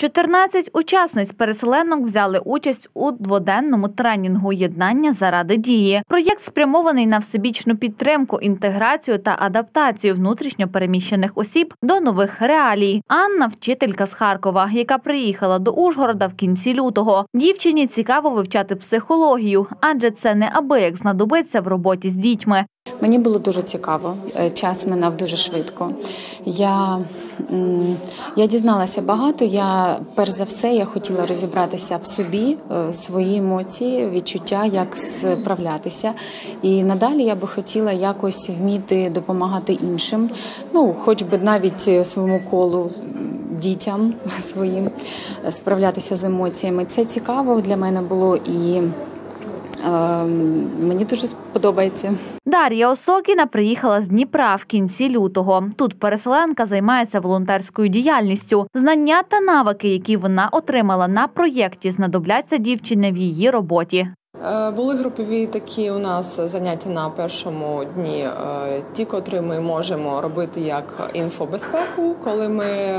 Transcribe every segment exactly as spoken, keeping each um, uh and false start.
чотирнадцять учасниць-переселенок взяли участь у дводенному тренінгу «Єднання заради дії». Проєкт спрямований на всебічну підтримку, інтеграцію та адаптацію внутрішньо переміщених осіб до нових реалій. Анна – вчителька з Харкова, яка приїхала до Ужгорода в кінці лютого. Дівчині цікаво вивчати психологію, адже це неабияк знадобиться в роботі з дітьми. Мені було дуже цікаво, час минав дуже швидко. Я, я дізналася багато, я, перш за все, я хотіла розібратися в собі, свої емоції, відчуття, як справлятися. І надалі я би хотіла якось вміти допомагати іншим, ну, хоч би навіть своєму колу, дітям своїм, справлятися з емоціями. Це цікаво для мене було і мені дуже сподобається. Дар'я Осокіна приїхала з Дніпра в кінці лютого. Тут переселенка займається волонтерською діяльністю. Знання та навики, які вона отримала на проєкті, знадобляться дівчині в її роботі. Були групові такі у нас заняття на першому дні. Ті, котрі ми можемо робити як інфобезпеку, коли ми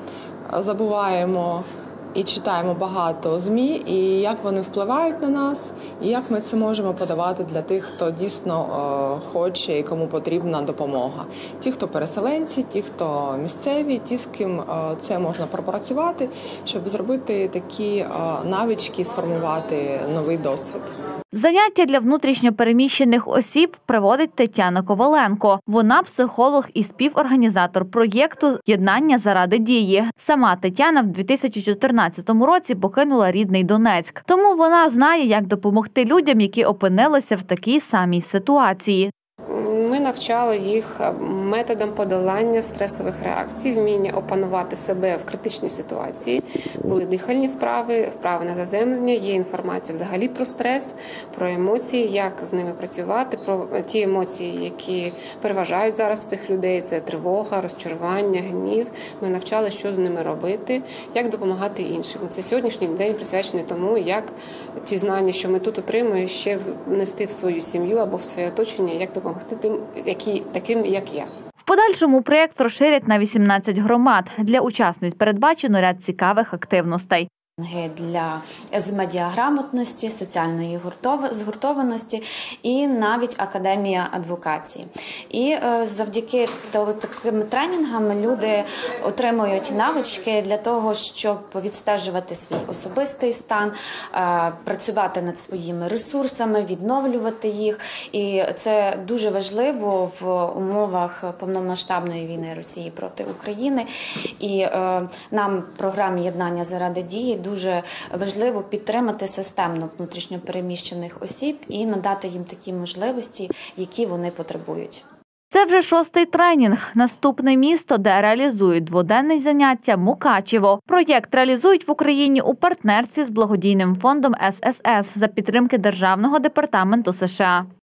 забуваємо і читаємо багато ЗМІ, і як вони впливають на нас, і як ми це можемо подавати для тих, хто дійсно е, хоче і кому потрібна допомога. Ті, хто переселенці, ті, хто місцеві, ті, з ким е, це можна пропрацювати, щоб зробити такі е, навички, сформувати новий досвід. Заняття для внутрішньо переміщених осіб проводить Тетяна Коваленко. Вона психолог і співорганізатор проєкту «Єднання заради дії». Сама Тетяна в дві тисячі чотирнадцятому році покинула рідний Донецьк. Тому вона знає, як допомогти людям, які опинилися в такій самій ситуації. Ми навчали їх методам подолання стресових реакцій, вміння опанувати себе в критичній ситуації. Були дихальні вправи, вправи на заземлення, є інформація взагалі про стрес, про емоції, як з ними працювати, про ті емоції, які переважають зараз цих людей. Це тривога, розчарування, гнів. Ми навчали, що з ними робити, як допомагати іншим. Це сьогоднішній день присвячений тому, як ті знання, що ми тут отримуємо, ще внести в свою сім'ю або в своє оточення, як допомогти тим, які, таким, як я. В подальшому проєкт розширять на вісімнадцять громад. Для учасниць передбачено ряд цікавих активностей. Для з медіаграмотності, соціальної згуртованості і навіть академія адвокації. І завдяки таким тренінгам люди отримують навички для того, щоб відстежувати свій особистий стан, працювати над своїми ресурсами, відновлювати їх. І це дуже важливо в умовах повномасштабної війни Росії проти України. І нам в програмі «Єднання заради дії» дуже важливо підтримати системно внутрішньо переміщених осіб і надати їм такі можливості, які вони потребують. Це вже шостий тренінг. Наступне місто, де реалізують дводенне заняття – Мукачево. Проєкт реалізують в Україні у партнерстві з благодійним фондом ес ес ес за підтримки Державного департаменту США.